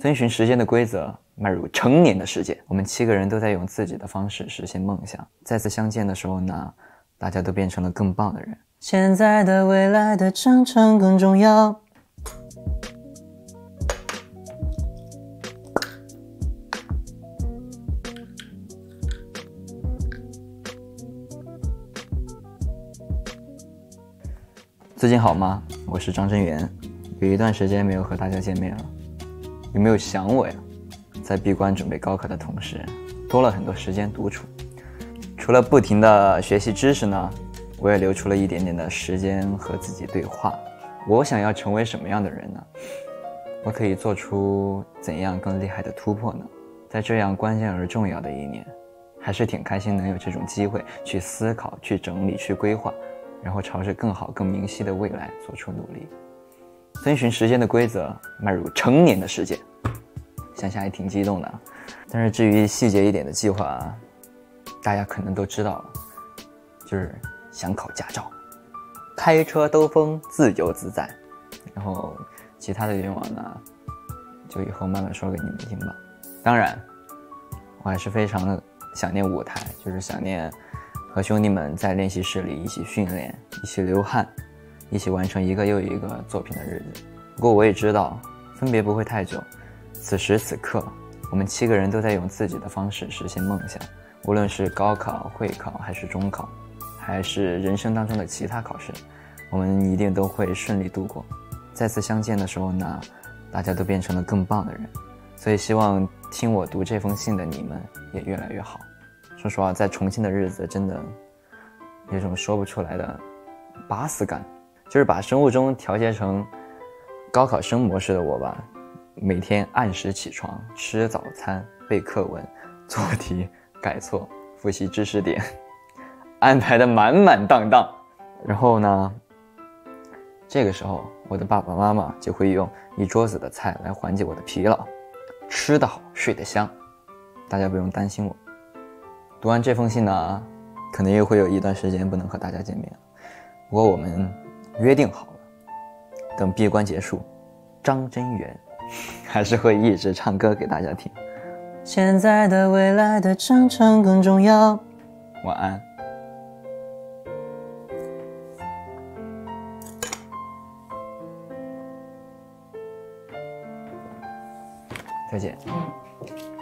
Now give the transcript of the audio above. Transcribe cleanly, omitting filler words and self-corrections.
遵循时间的规则，迈入成年的世界。我们7个人都在用自己的方式实现梦想。再次相见的时候呢，大家都变成了更棒的人。现在的、未来的长城更重要。最近好吗？我是张真源，有一段时间没有和大家见面了，有没有想我呀？在闭关准备高考的同时，多了很多时间独处。除了不停的学习知识呢，我也留出了一点点的时间和自己对话。我想要成为什么样的人呢？我可以做出怎样更厉害的突破呢？在这样关键而重要的一年，还是挺开心能有这种机会去思考、去整理、去规划，然后朝着更好、更明晰的未来做出努力。遵循时间的规则，迈入成年的世界。想想还挺激动的，但是至于细节一点的计划，大家可能都知道了，就是想考驾照，开车兜风，自由自在。然后其他的愿望呢，就以后慢慢说给你们听吧。当然，我还是非常的想念舞台，就是想念和兄弟们在练习室里一起训练，一起流汗，一起完成一个又一个作品的日子。不过我也知道，分别不会太久。此时此刻，我们7个人都在用自己的方式实现梦想。无论是高考、会考，还是中考，还是人生当中的其他考试，我们一定都会顺利度过。再次相见的时候呢，大家都变成了更棒的人。所以希望听我读这封信的你们也越来越好。说实话，在重庆的日子真的有种说不出来的巴适感，就是把生物钟调节成高考生模式的我吧，每天按时起床，吃早餐，背课文，做题，改错，复习知识点，安排的满满当当。然后呢，这个时候我的爸爸妈妈就会用一桌子的菜来缓解我的疲劳，吃得好，睡得香，大家不用担心我。读完这封信呢，可能又会有一段时间不能和大家见面了。不过我们约定好了，等闭关结束，张真源还是会一直唱歌给大家听。现在的、未来的长城更重要。晚安。再见。